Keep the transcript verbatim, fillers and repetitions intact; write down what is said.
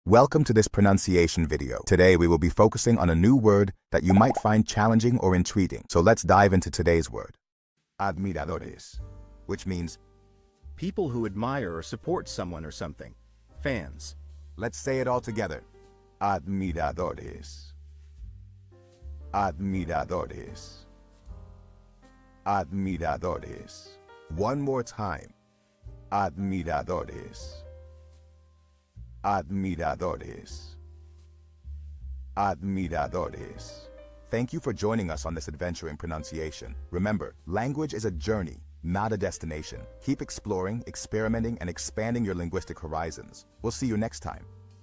Welcome to this pronunciation video. Today we will be focusing on a new word that you might find challenging or intriguing. So let's dive into today's word. Admiradores, which means people who admire or support someone or something. Fans. let's say it all together. Admiradores. Admiradores. Admiradores. One more time. Admiradores. Admiradores. Admiradores. Thank you for joining us on this adventure in pronunciation. Remember, language is a journey, not a destination. Keep exploring, experimenting, and expanding your linguistic horizons. We'll see you next time.